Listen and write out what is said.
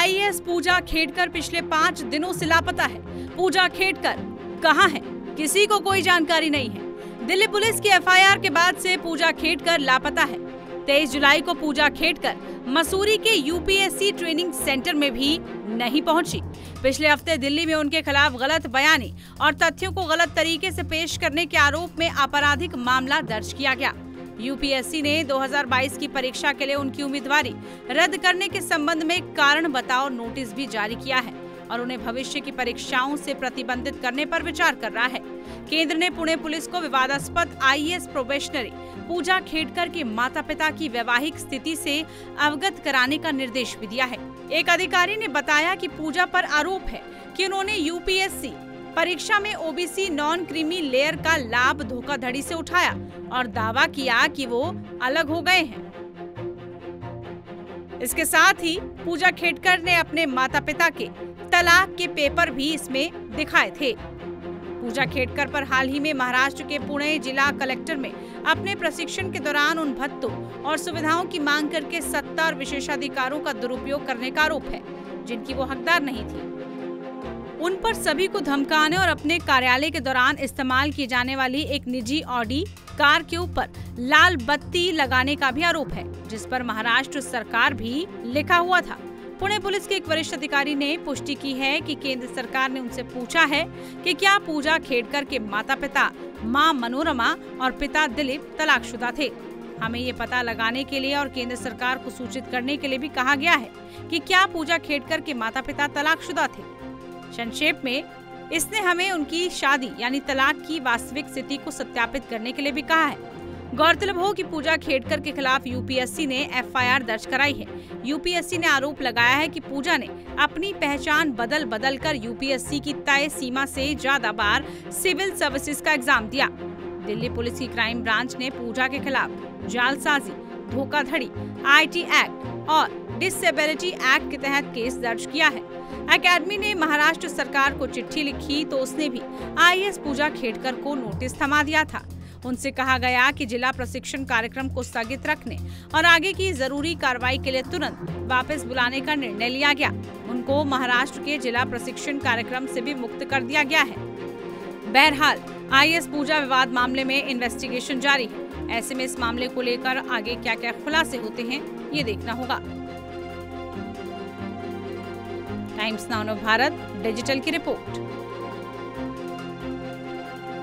IAS पूजा खेडकर पिछले 5 दिनों से लापता है। पूजा खेडकर कहां है, किसी को कोई जानकारी नहीं है। दिल्ली पुलिस की एफआईआर के बाद से पूजा खेडकर लापता है। 23 जुलाई को पूजा खेडकर मसूरी के यूपीएससी ट्रेनिंग सेंटर में भी नहीं पहुंची। पिछले हफ्ते दिल्ली में उनके खिलाफ गलत बयानी और तथ्यों को गलत तरीके से पेश करने के आरोप में आपराधिक मामला दर्ज किया गया। यूपीएससी ने 2022 की परीक्षा के लिए उनकी उम्मीदवारी रद्द करने के संबंध में कारण बताओ नोटिस भी जारी किया है और उन्हें भविष्य की परीक्षाओं से प्रतिबंधित करने पर विचार कर रहा है। केंद्र ने पुणे पुलिस को विवादास्पद आईएएस प्रोबेशनरी पूजा खेडकर के माता-पिता की वैवाहिक स्थिति से अवगत कराने का निर्देश भी दिया है। एक अधिकारी ने बताया कि पूजा पर आरोप है कि उन्होंने यूपीएससी परीक्षा में ओबीसी नॉन क्रीमी लेयर का लाभ धोखाधड़ी से उठाया और दावा किया कि वो अलग हो गए हैं। इसके साथ ही पूजा खेडकर ने अपने माता-पिता के तलाक के पेपर भी इसमें दिखाए थे। पूजा खेडकर पर हाल ही में महाराष्ट्र के पुणे जिला कलेक्टर में अपने प्रशिक्षण के दौरान उन भत्तों और सुविधाओं की मांग करके 70 विशेषाधिकारों का दुरुपयोग करने का आरोप है, जिनकी वो हकदार नहीं थी। उन पर सभी को धमकाने और अपने कार्यालय के दौरान इस्तेमाल की जाने वाली एक निजी ऑडी कार के ऊपर लाल बत्ती लगाने का भी आरोप है, जिस पर महाराष्ट्र सरकार भी लिखा हुआ था। पुणे पुलिस के एक वरिष्ठ अधिकारी ने पुष्टि की है कि केंद्र सरकार ने उनसे पूछा है कि क्या पूजा खेडकर के माता-पिता मां मनोरमा और पिता दिलीप तलाकशुदा थे। हमें ये पता लगाने के लिए और केंद्र सरकार को सूचित करने के लिए भी कहा गया है कि क्या पूजा खेडकर के माता-पिता तलाकशुदा थे। संक्षेप में, इसने हमें उनकी शादी यानी तलाक की वास्तविक स्थिति को सत्यापित करने के लिए भी कहा है। गौरतलब हो कि पूजा खेडकर के खिलाफ यूपीएससी ने एफआईआर दर्ज कराई है। यूपीएससी ने आरोप लगाया है कि पूजा ने अपनी पहचान बदल कर यूपीएससी की तय सीमा से ज्यादा बार सिविल सर्विसेज का एग्जाम दिया। दिल्ली पुलिस की क्राइम ब्रांच ने पूजा के खिलाफ जालसाजी, धोखाधड़ी, आईटी एक्ट और डिसेबिलिटी एक्ट के तहत केस दर्ज किया है। एकेडमी ने महाराष्ट्र सरकार को चिट्ठी लिखी तो उसने भी आईएएस पूजा खेडकर को नोटिस थमा दिया था। उनसे कहा गया कि जिला प्रशिक्षण कार्यक्रम को स्थगित रखने और आगे की जरूरी कार्रवाई के लिए तुरंत वापस बुलाने का निर्णय लिया गया। उनको महाराष्ट्र के जिला प्रशिक्षण कार्यक्रम से भी मुक्त कर दिया गया है। बहरहाल, आईएएस पूजा विवाद मामले में इन्वेस्टिगेशन जारी है। ऐसे में इस मामले को लेकर आगे क्या क्या खुलासे होते हैं, ये देखना होगा। टाइम्स नाउ भारत डिजिटल की रिपोर्ट।